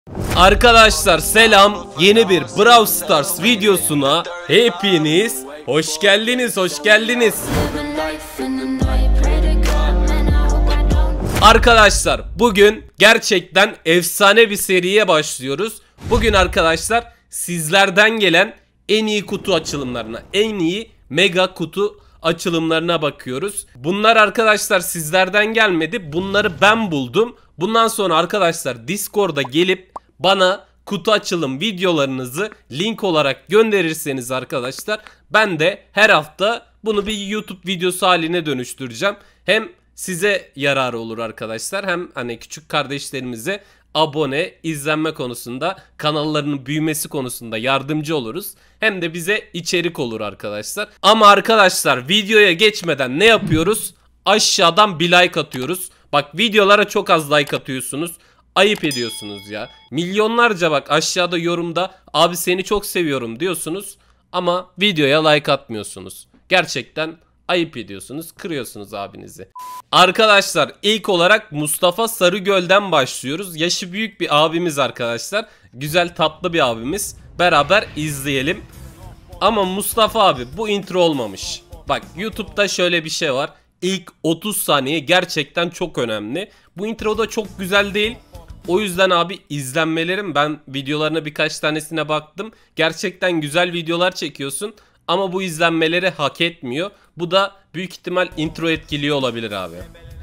Arkadaşlar selam, yeni bir Brawl Stars videosuna hepiniz hoş geldiniz, hoş geldiniz. Arkadaşlar bugün gerçekten efsane bir seriye başlıyoruz. Bugün arkadaşlar sizlerden gelen en iyi kutu açılımlarına, en iyi mega kutu açılımlarına bakıyoruz. Bunlar arkadaşlar sizlerden gelmedi, bunları ben buldum. Bundan sonra arkadaşlar Discord'a gelip bana kutu açılım videolarınızı link olarak gönderirseniz arkadaşlar, ben de her hafta bunu bir YouTube videosu haline dönüştüreceğim. Hem size yararı olur arkadaşlar, hem hani küçük kardeşlerimize abone, izlenme konusunda, kanallarının büyümesi konusunda yardımcı oluruz. Hem de bize içerik olur arkadaşlar. Ama arkadaşlar videoya geçmeden ne yapıyoruz? Aşağıdan bir like atıyoruz. Bak videolara çok az like atıyorsunuz. Ayıp ediyorsunuz ya. Milyonlarca bak aşağıda yorumda abi seni çok seviyorum diyorsunuz ama videoya like atmıyorsunuz. Gerçekten ayıp ediyorsunuz, kırıyorsunuz abinizi. Arkadaşlar ilk olarak Mustafa Sarıgöl'den başlıyoruz. Yaşı büyük bir abimiz arkadaşlar. Güzel tatlı bir abimiz. Beraber izleyelim. Ama Mustafa abi bu intro olmamış. Bak YouTube'da şöyle bir şey var. İlk 30 saniye gerçekten çok önemli. Bu intro da çok güzel değil. O yüzden abi izlenmelerim, ben videolarına birkaç tanesine baktım. Gerçekten güzel videolar çekiyorsun ama bu izlenmeleri hak etmiyor. Bu da büyük ihtimal intro etkiliyor olabilir abi.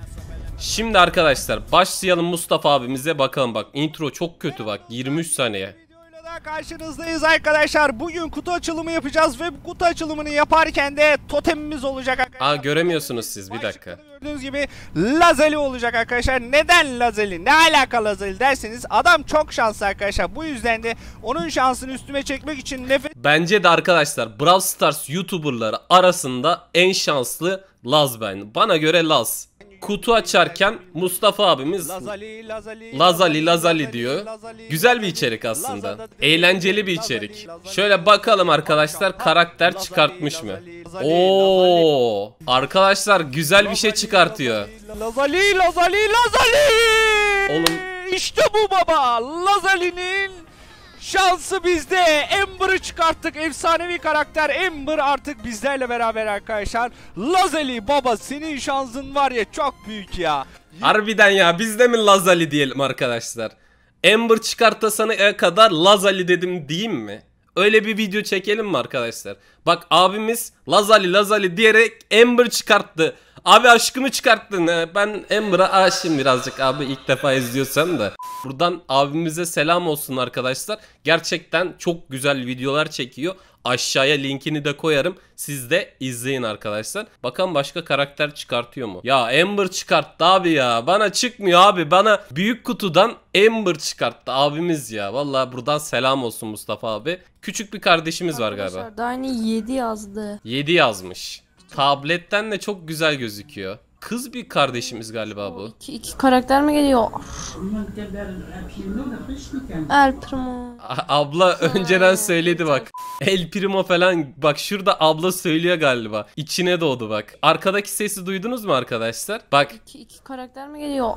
Şimdi arkadaşlar başlayalım Mustafa abimize bakalım. Bak intro çok kötü, bak 23 saniye. Karşınızdayız arkadaşlar. Bugün kutu açılımı yapacağız ve bu kutu açılımını yaparken de totemimiz olacak arkadaşlar. Göremiyorsunuz siz, bir dakika. Gördüğünüz gibi Lazeli olacak arkadaşlar. Neden Lazeli? Ne alaka Lazeli derseniz, adam çok şanslı arkadaşlar. Bu yüzden de onun şansını üstüme çekmek için nefes... Bence de arkadaşlar Brawl Stars YouTuber'ları arasında en şanslı Laz ben. Bana göre Laz. Kutu açarken Mustafa abimiz Lazali diyor. Güzel bir içerik aslında. Eğlenceli bir içerik. Şöyle bakalım arkadaşlar, karakter çıkartmış mı? Oo! Arkadaşlar güzel bir şey çıkartıyor. Lazali! Oğlum İşte bu baba! Lazali'nin şansı bizde. Amber'ı çıkarttık. Efsanevi karakter Amber artık bizlerle beraber arkadaşlar. Lazali baba, senin şansın var ya çok büyük ya. harbiden ya, biz de mi Lazali diyelim arkadaşlar? Amber çıkartasana kadar Lazali dedim diyeyim mi? Öyle bir video çekelim mi arkadaşlar? Bak abimiz Lazali diyerek Amber çıkarttı. Abi aşkımı çıkarttın. Ben Amber'a aşığım birazcık abi, ilk defa izliyorsam da. Buradan abimize selam olsun arkadaşlar. Gerçekten çok güzel videolar çekiyor. Aşağıya linkini de koyarım. Siz de izleyin arkadaşlar. Bakalım başka karakter çıkartıyor mu? Ya Amber çıkarttı abi ya. Bana çıkmıyor abi. Bana büyük kutudan Amber çıkarttı abimiz ya. Vallahi buradan selam olsun Mustafa abi. Küçük bir kardeşimiz var galiba. Arkadaşlar daha yeni 7 yazdı. 7 yazmış. Tabletten de çok güzel gözüküyor. Kız bir kardeşimiz galiba bu. İki karakter mi geliyor? El Primo. Abla önceden söyledi bak. El Primo falan, bak şurada abla söylüyor galiba. İçine doğdu bak. Arkadaki sesi duydunuz mu arkadaşlar? Bak. İki karakter mi geliyor?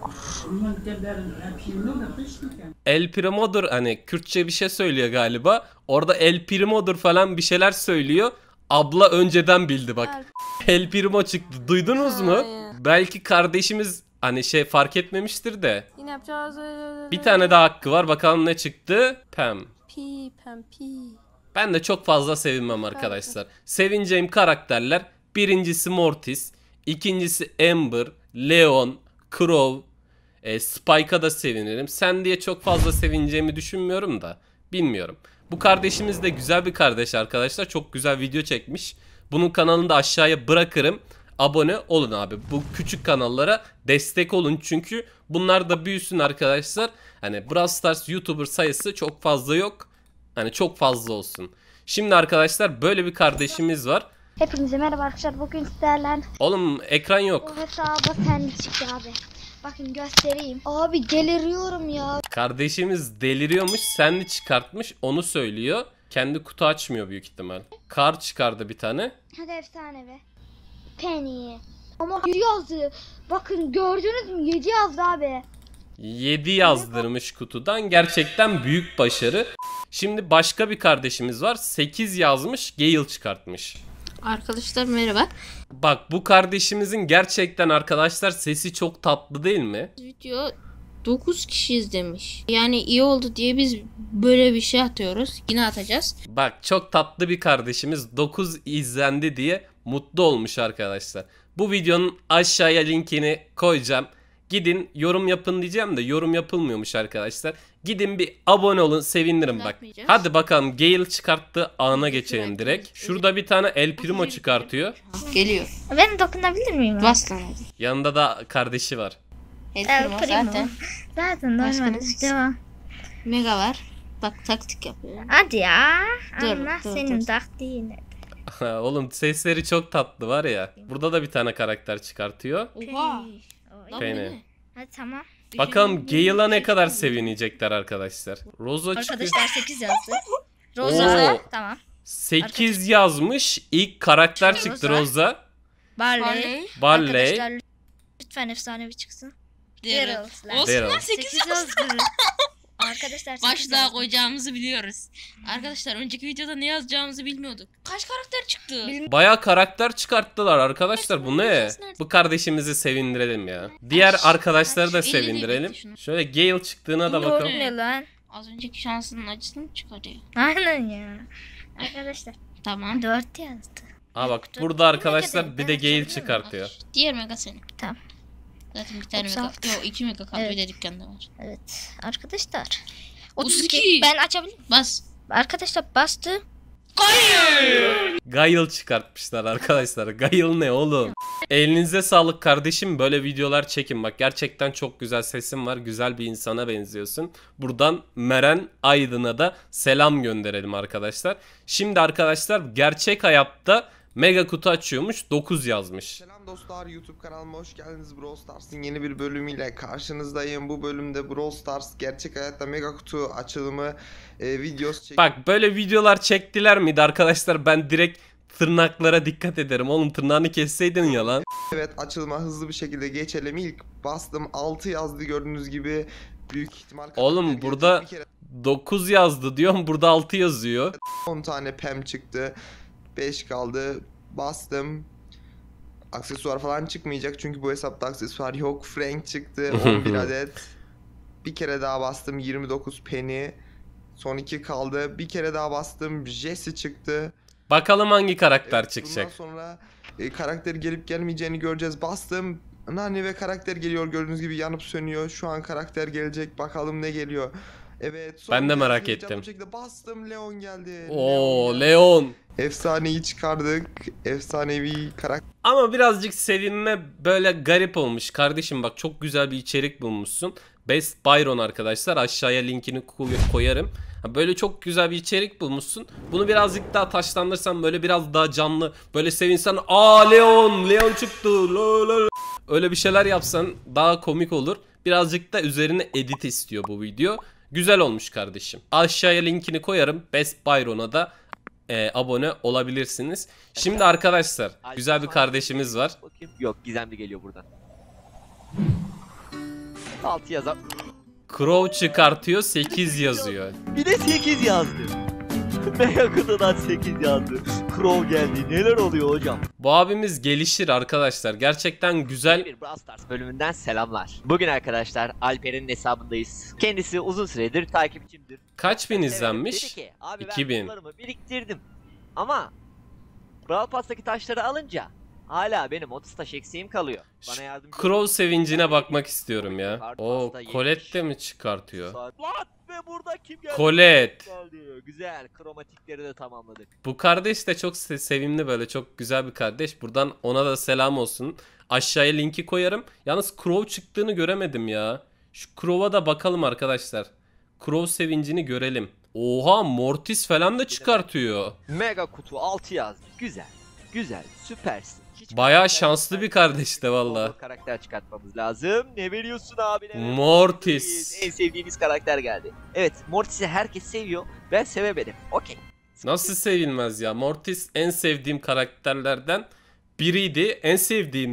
El Primo'dur, hani Kürtçe bir şey söylüyor galiba. Orada El Primo'dur falan bir şeyler söylüyor. Abla önceden bildi bak. El Primo çıktı. Duydunuz mu? Belki kardeşimiz hani şey fark etmemiştir de. Yine yapacağız. Bir tane daha hakkı var. Bakalım ne çıktı? Pam. Pam. Ben de çok fazla sevinmem arkadaşlar. Sevineceğim karakterler: birincisi Mortis, ikincisi Amber, Leon, Crow, Spike'a da sevinirim. Sandy'ye çok fazla sevineceğimi düşünmüyorum da. Bilmiyorum. Bu kardeşimiz de güzel bir kardeş arkadaşlar. Çok güzel video çekmiş. Bunun kanalını da aşağıya bırakırım. Abone olun abi. Bu küçük kanallara destek olun. Çünkü bunlar da büyüsün arkadaşlar. Hani Brawl Stars YouTuber sayısı çok fazla yok. Hani çok fazla olsun. Şimdi arkadaşlar böyle bir kardeşimiz var. Hepinize merhaba arkadaşlar. Bugün sizlerle... Oğlum ekran yok. Bu hesaba sen çıktı abi. Bakın göstereyim. Abi deliriyorum ya. Kardeşimiz deliriyormuş. Sandy çıkartmış. Onu söylüyor. Kendi kutu açmıyor büyük ihtimal. Kar çıkardı bir tane. Hadi efsane be. Penny. Ama 7 yazdı. Bakın gördünüz mü? 7 yazdı abi. 7 yazdırmış kutudan. Gerçekten büyük başarı. Şimdi başka bir kardeşimiz var. 8 yazmış, Gale çıkartmış. Arkadaşlar merhaba. Bak bu kardeşimizin gerçekten arkadaşlar sesi çok tatlı değil mi? Video 9 kişi izlemiş. Yani iyi oldu diye biz böyle bir şey atıyoruz. Yine atacağız. Bak çok tatlı bir kardeşimiz 9 izlendi diye mutlu olmuş arkadaşlar. Bu videonun aşağıya linkini koyacağım. Gidin yorum yapın diyeceğim de yorum yapılmıyormuş arkadaşlar. Gidin bir abone olun, sevinirim bak. Yapmayacağız. Hadi bakalım Gale çıkarttığı ana geçelim direkt. Şurada bir tane El Primo çıkartıyor. Geliyor. Ben dokunabilir miyim? Bas lan hadi. Yanında da kardeşi var. Primo zaten. Zaten normal. Başkanımız. Devam. Mega var. Bak taktik yapıyor. Hadi ya. Dur, Allah dur, senin dur. taktiğini. Oğlum sesleri çok tatlı var ya. Burada da bir tane karakter çıkartıyor. Oha. Oy. Lan Penny. bu ne? Hadi tamam. Bakalım Gale'a ne kadar sevinecekler arkadaşlar. Rosa çıkıyor. Arkadaşlar 8 yazdı. Rosa. Oo. Tamam. 8 yazmış. İlk karakter çıktı Rosa. Rosa. Barley. Barley. Arkadaşlar lütfen efsanevi çıksın. Daryl. Olsun Daryl. lan 8 8 yazdı. Arkadaşlar 8 Başlığa yazdı. koyacağımızı biliyoruz. Arkadaşlar önceki videoda ne yazacağımızı bilmiyorduk. Kaç karakter çıktı? Baya karakter çıkarttılar arkadaşlar. Bu ne? Nerede? Bu kardeşimizi sevindirelim ya. Diğer arkadaşları da elli değil sevindirelim. şunu. Şöyle Gale çıktığına da Doğru bakalım. ne lan? Az önceki şansının acısını mı çıkarıyor? Aynen ya. Arkadaşlar Tamam. 4 yazdı. Aa bak burada arkadaşlar bir de Gale çıkartıyor. Diğer mega senin. Tamam. Zaten bir tane 36. mega. Yok 2 mega kaldı. Evet. Bir de dükkanda var. Evet arkadaşlar. 32. 32. Ben açabilir miyim? Bas. Arkadaşlar bastı. Gale çıkartmışlar arkadaşlar. Gale ne oğlum? Elinize sağlık kardeşim. Böyle videolar çekin. Bak gerçekten çok güzel sesin var. Güzel bir insana benziyorsun. Buradan Meren Aydın'a da selam gönderelim arkadaşlar. Şimdi arkadaşlar gerçek hayatta mega kutu açıyormuş. 9 yazmış. Selam dostlar, YouTube kanalıma hoş geldiniz. Brawl Stars'ın yeni bir bölümüyle karşınızdayım. Bu bölümde Brawl Stars gerçek hayatta mega kutu açılımı videosu çekiyorum. Bak böyle videolar çektiler miydi arkadaşlar? Ben direkt tırnaklara dikkat ederim. Oğlum tırnağını kesseydin ya lan. Evet, açılıma hızlı bir şekilde geçelim. İlk bastım 6 yazdı gördüğünüz gibi. Büyük ihtimal Oğlum, karakter burada- gelecek. Bir kere 9 yazdı diyorum. Burada 6 yazıyor. 10 tane pem çıktı. 5 kaldı. Bastım. Aksesuar falan çıkmayacak çünkü bu hesapta aksesuar yok. Frank çıktı 11 adet. Bir kere daha bastım 29 penny. Son 2 kaldı. Bir kere daha bastım Jesse çıktı. Bakalım hangi karakter Evet, çıkacak. Bundan sonra karakter gelip gelmeyeceğini göreceğiz. Bastım. Nani ve karakter geliyor, gördüğünüz gibi yanıp sönüyor. Şu an karakter gelecek. Bakalım ne geliyor. Evet. Ben de son merak heyecanlı ettim. bir şekilde bastım. Leon geldi. Oo geldi. Leon. Efsaneyi çıkardık. Efsanevi karakter. Ama birazcık sevinme böyle garip olmuş. Kardeşim bak çok güzel bir içerik bulmuşsun. Best Byron arkadaşlar. Aşağıya linkini koyarım. Böyle çok güzel bir içerik bulmuşsun. Bunu birazcık daha taşlandırsan böyle biraz daha canlı. Böyle sevinsen aa Leon çıktı. Öyle bir şeyler yapsan daha komik olur. Birazcık da üzerine edit istiyor bu video. Güzel olmuş kardeşim. Aşağıya linkini koyarım. Best Byron'a da abone olabilirsiniz. Şimdi arkadaşlar güzel bir kardeşimiz var. Bakayım. Yok, gizemli geliyor buradan. 6 yazar. Crow çıkartıyor 8 yazıyor. Bir de 8 yazdı. Mega kutudan 8 yazdı. Crow geldi. Neler oluyor hocam? Bu abimiz gelişir arkadaşlar. Gerçekten güzel. Bir Brawl Stars bölümünden selamlar. Bugün arkadaşlar Alper'in hesabındayız. Kendisi uzun süredir takipçimdir. Kaç bin Dedi izlenmiş? ki abi 2000. ben kutularımı biriktirdim. Ama Brawl Pass'taki taşları alınca hala benim 30 taş eksiğim kalıyor. Bana yardımcı olun. Crow sevincine bakmak istiyorum ya. Kart O pasta yemiş. Colette de mi çıkartıyor? Lan ve burada kim geldi? Colette. Geldi. Güzel. Kromatikleri de tamamladık. Bu kardeş de çok sevimli böyle çok güzel bir kardeş. Buradan ona da selam olsun. Aşağıya linki koyarım. Yalnız Crow çıktığını göremedim ya. Şu Crow'a da bakalım arkadaşlar. Crow sevincini görelim. Oha Mortis falan da çıkartıyor. Mega kutu 6 yazdı. Güzel. Güzel. Süpersin. Hiç Bayağı karakter şanslı bir kardeş de valla. bol karakter çıkartmamız lazım. Ne veriyorsun abi? Ne veriyorsun? Mortis. En sevdiğimiz karakter geldi. Evet, Mortis'i herkes seviyor. Ben sevemedim. Okey. Nasıl sevilmez ya? Mortis en sevdiğim karakterlerden biriydi. En sevdiğimdi.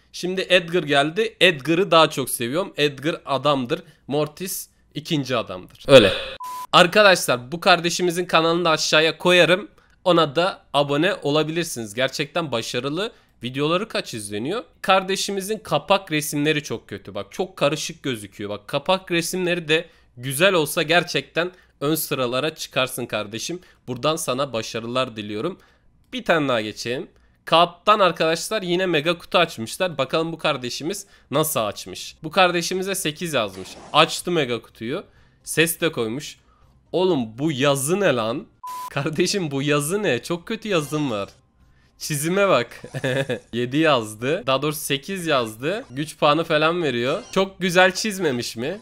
Şimdi Edgar geldi. Edgar'ı daha çok seviyorum. Edgar adamdır. Mortis ikinci adamdır. Öyle. Arkadaşlar bu kardeşimizin kanalını da aşağıya koyarım. Ona da abone olabilirsiniz. Gerçekten başarılı. Videoları kaç izleniyor? Kardeşimizin kapak resimleri çok kötü. Bak çok karışık gözüküyor. Bak kapak resimleri de güzel olsa gerçekten ön sıralara çıkarsın kardeşim. Buradan sana başarılar diliyorum. Bir tane daha geçelim. Kağıttan arkadaşlar yine mega kutu açmışlar. Bakalım bu kardeşimiz nasıl açmış. Bu kardeşimize 8 yazmış. Açtı mega kutuyu. Ses de koymuş. Oğlum bu yazı ne lan? Kardeşim bu yazı ne? Çok kötü yazım var. Çizime bak. 7 yazdı. Daha doğrusu 8 yazdı. Güç puanı falan veriyor. Çok güzel çizmemiş mi?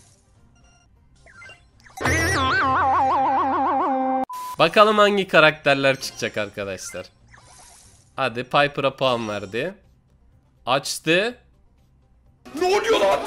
Bakalım hangi karakterler çıkacak arkadaşlar. Hadi Piper'a puan verdi. Açtı. Ne oluyor lan?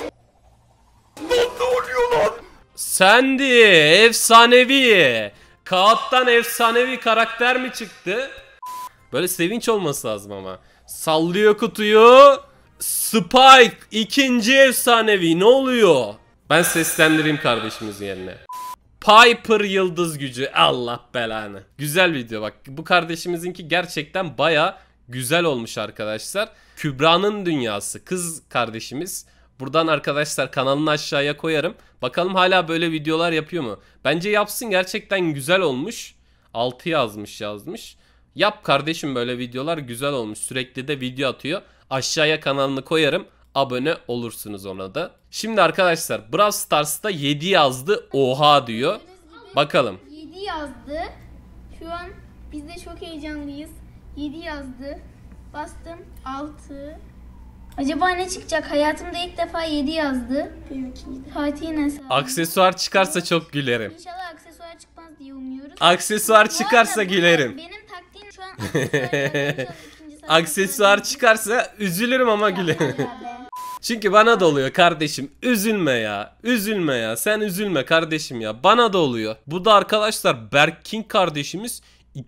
Ne oluyor lan? Sandy efsanevi. Kağıttan efsanevi karakter mi çıktı? Böyle sevinç olması lazım ama. Sallıyor kutuyu. Spike ikinci efsanevi, ne oluyor? Ben seslendireyim kardeşimizin yerine. Piper yıldız gücü, Allah belanı. Güzel video bak. Bu kardeşimizinki gerçekten baya güzel olmuş arkadaşlar. Kübra'nın dünyası, kız kardeşimiz. Buradan arkadaşlar kanalını aşağıya koyarım. Bakalım hala böyle videolar yapıyor mu? Bence yapsın, gerçekten güzel olmuş. 6 yazmış. Yap kardeşim, böyle videolar güzel olmuş. Sürekli de video atıyor. Aşağıya kanalını koyarım. Abone olursunuz ona da. Şimdi arkadaşlar Brawl Stars'ta 7 yazdı. Oha diyor. Bakalım. 7 yazdı. Şu an biz de çok heyecanlıyız. 7 yazdı. Bastım. 6. Acaba ne çıkacak? Hayatımda ilk defa 7 yazdı. Fatih'in hesabı. Aksesuar çıkarsa çok gülerim. İnşallah aksesuar çıkmaz diye umuyoruz. Aksesuar çıkarsa gülerim. Benim taktiğim şu an aksesuar. Aksesuar çıkarsa üzülürüm ama gülerim. Çünkü bana da oluyor kardeşim. Üzülme ya. Üzülme ya. Sen üzülme kardeşim ya. Bana da oluyor. Bu da arkadaşlar Berk King kardeşimiz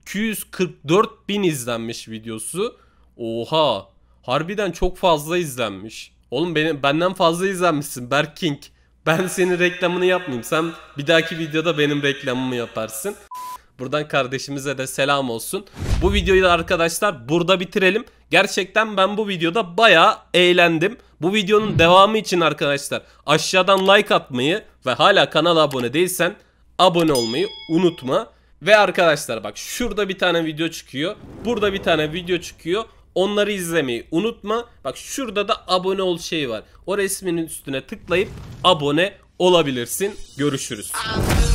244.000 izlenmiş videosu. Oha. Harbiden çok fazla izlenmiş. Oğlum benden fazla izlenmişsin Berk King. Ben senin reklamını yapmayayım. Sen bir dahaki videoda benim reklamımı yaparsın. Buradan kardeşimize de selam olsun. Bu videoyu da arkadaşlar burada bitirelim. Gerçekten ben bu videoda bayağı eğlendim. Bu videonun devamı için arkadaşlar aşağıdan like atmayı ve hala kanala abone değilsen abone olmayı unutma. Ve arkadaşlar bak şurada bir tane video çıkıyor. Burada bir tane video çıkıyor. Onları izlemeyi unutma. Bak şurada da abone ol şeyi var. O resminin üstüne tıklayıp abone olabilirsin. Görüşürüz.